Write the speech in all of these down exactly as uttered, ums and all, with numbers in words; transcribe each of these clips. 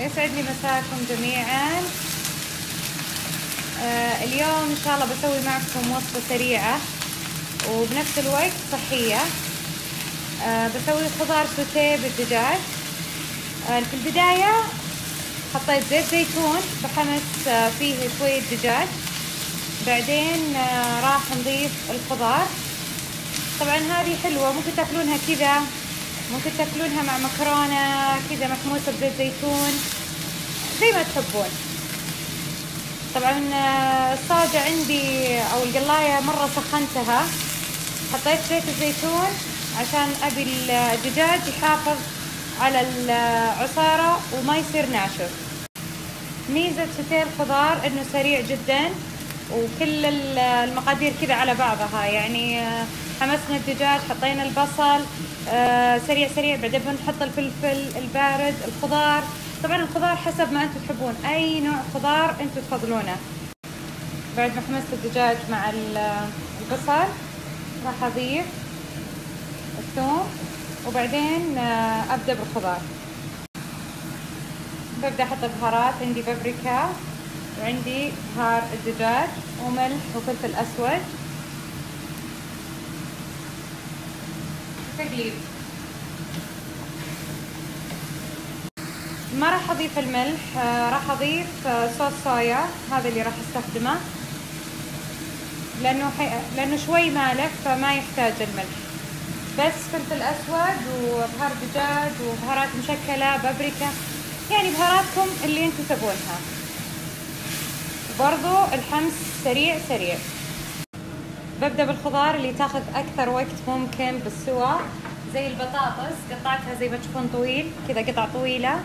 يسعد لي مساكم جميعا. آه اليوم ان شاء الله بسوي معكم وصفة سريعة وبنفس الوقت صحية. آه بسوي خضار سوتيه بالدجاج. آه في البداية حطيت زيت زيتون بحمس آه فيه شوية دجاج، بعدين آه راح نضيف الخضار. طبعا هذه حلوة، ممكن تاكلونها كذا، ممكن تاكلونها مع مكرونة كذا محموسة بزيت زيتون زي ما تحبون. طبعا الصاجة عندي او القلاية مرة سخنتها، حطيت زيت الزيتون عشان ابي الدجاج يحافظ على العصارة وما يصير ناشف. ميزة سوتيه الخضار انه سريع جدا وكل المقادير كذا على بعضها، يعني حمسنا الدجاج، حطينا البصل آه سريع سريع، بعدين بنحط الفلفل البارد، الخضار. طبعا الخضار حسب ما انتم تحبون، اي نوع خضار انتم تفضلونه. بعد ما حمست الدجاج مع البصل راح اضيف الثوم وبعدين آه ابدا بالخضار. ببدا احط البهارات، عندي بابريكا وعندي بهار الدجاج وملح وفلفل اسود. تقليب. ما راح اضيف الملح، راح اضيف صوص صويا، هذا اللي راح استخدمه لانه حي... لانه شوي مالح فما يحتاج الملح. بس فلفل اسود وبهار دجاج وبهارات مشكله، بابريكا، يعني بهاراتكم اللي انتم تبونها. وبرضو الحمص سريع سريع. ببدأ بالخضار اللي تاخذ أكثر وقت ممكن بالسوى، زي البطاطس قطعتها زي ما تشوفون طويل كذا، قطع طويلة،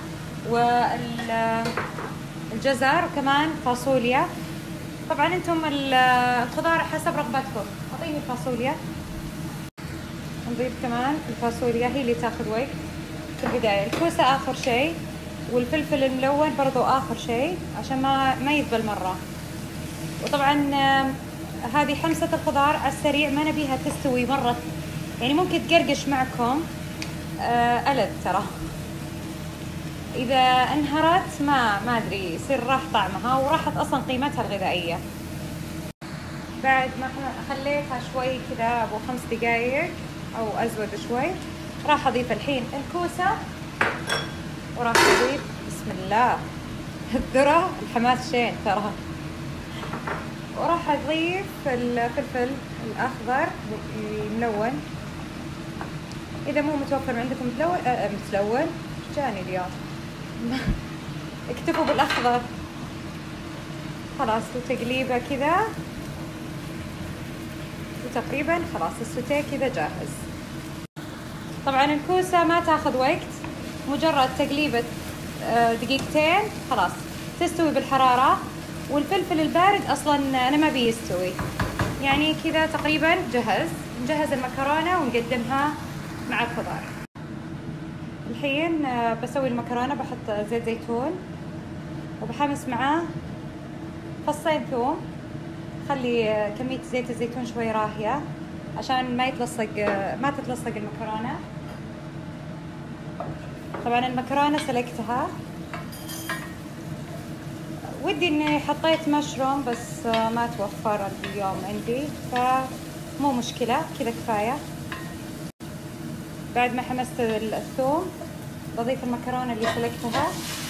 والجزر وكمان فاصوليا. طبعا انتم الخضار حسب رغبتكم. أعطيني الفاصوليا. نضيف كمان الفاصوليا، هي اللي تاخذ وقت في البداية. الكوسة آخر شيء، والفلفل الملون برضو آخر شيء عشان ما ما يذبل مرة. وطبعا هذه حمسة الخضار على السريع، ما نبيها تستوي مرة، يعني ممكن تقرقش معكم آه ألذ ترى. إذا انهرت ما ما أدري يصير راح طعمها وراحت أصلا قيمتها الغذائية. بعد ما خليتها شوي كذا أبو خمس دقايق أو أزود شوي، راح أضيف الحين الكوسة وراح أضيف بسم الله الذرة، الحماس شين ترى. وراح اضيف الفلفل الاخضر الملون، اذا مو متوفر عندكم متلون أه متلون جاني اليوم اكتفوا بالاخضر. خلاص وتقليبه كذا وتقريبا خلاص السوتيه كذا جاهز. طبعا الكوسه ما تاخذ وقت، مجرد تقليبه دقيقتين خلاص تستوي بالحراره. والفلفل البارد اصلا انا ما بي يستوي، يعني كذا تقريبا جهز. نجهز المكرونه ونقدمها مع الخضار. الحين بسوي المكرونه، بحط زيت زيتون وبحمس معاه فصين ثوم. خلي كميه زيت الزيتون شوي راهيه عشان ما يتلصق ما تتلصق المكرونه. طبعا المكرونه سلقتها، ودي اني حطيت مشروم بس ما توفر اليوم عندي فمو مشكلة، كذا كفاية. بعد ما حمست الثوم بضيف المكرونة اللي سلقتها،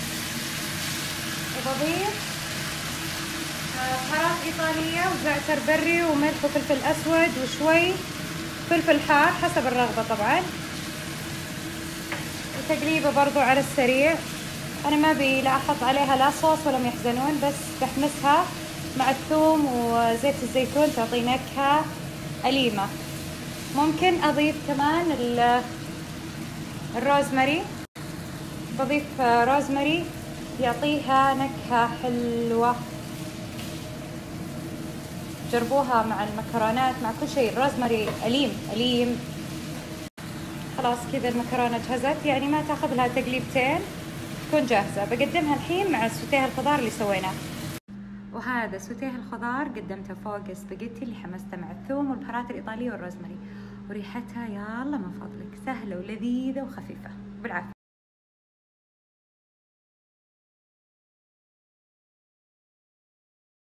وبضيف بهارات ايطالية وزعتر بري وملح وفلفل اسود وشوي فلفل حار حسب الرغبة طبعا. وتقليبه برضو على السريع. انا ما بي لا احط عليها لا صوص ولا يحزنون، بس بحمسها مع الثوم وزيت الزيتون تعطي نكهة أليمة. ممكن اضيف كمان الروزماري، بضيف روزماري يعطيها نكهة حلوة. جربوها مع المكرونات مع كل شيء، الروزماري أليم أليم. خلاص كذا المكرونة جهزت، يعني ما تاخذ لها تقليبتين تكون جاهزة. بقدمها الحين مع سوتيه الخضار اللي سويناه. وهذا سوتيه الخضار قدمته فوق سباجيتي اللي حمسته مع الثوم والبهارات الإيطالية والروزماري، وريحتها يا الله من فضلك سهلة ولذيذة وخفيفة. بالعافية.